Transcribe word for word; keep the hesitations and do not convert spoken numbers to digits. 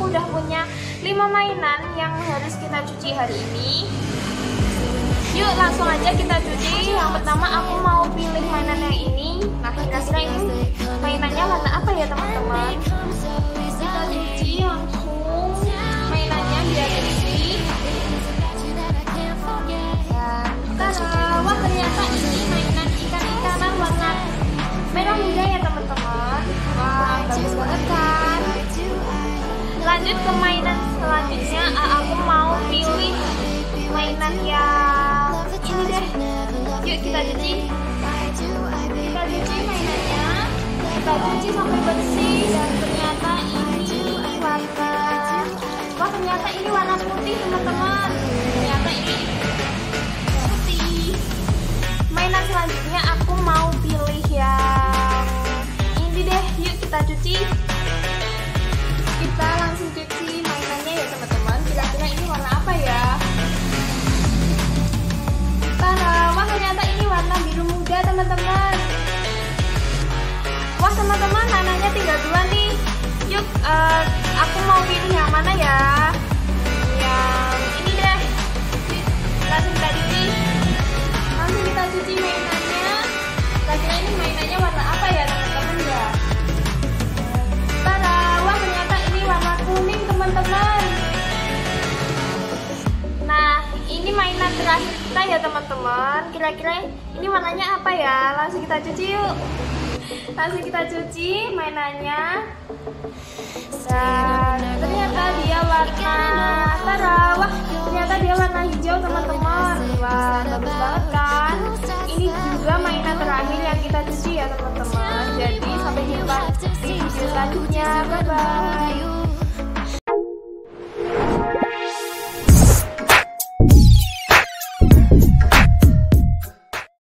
udah punya lima mainan yang harus kita cuci hari ini. Yuk langsung aja kita cuci. Yang pertama aku mau pilih mainan yang ini. Nah kira-kira ini mainannya warna apa ya teman-teman? Kita cuci langsung mainannya biar bersih. Dan tada, wah ternyata ini mainan ikan-ikanan warna merah muda ya teman-teman. Wah bagus banget kan? Lanjut ke mainan selanjutnya. Aku mau pilih mainan yang ini deh. Yuk kita cuci. Kita cuci mainannya. Kita cuci sampai bersih. Dan ternyata ini warna, wah ternyata ini warna putih teman-teman. Ternyata ini putih. Mainan selanjutnya aku mau pilih yang ini deh. Yuk kita cuci. Kita langsung cuci mainannya ya teman-teman. Kira-kira ini warna apa ya? Tada, wah ternyata ini warna biru muda teman-teman. Wah teman-teman, mainannya tinggal dua nih. Yuk, uh, aku mau pilih yang mana ya? Yang ini deh. Langsung kita cuci. Langsung kita cuci mainannya. Kira-kira ini mainannya warna apa ya teman-teman ya? Tada, wah ternyata ini warna kuning teman-teman. Nah, ini mainan terakhir kita ya teman-teman. Kira-kira ini warnanya apa ya? Langsung kita cuci yuk. Langsung kita cuci mainannya. Dan ternyata dia warna tada, wah ternyata dia warna hijau teman-teman. Wah bagus banget kan? Ini juga mainan terakhir yang kita cuci ya teman-teman. Jadi sampai jumpa di video selanjutnya. Bye bye.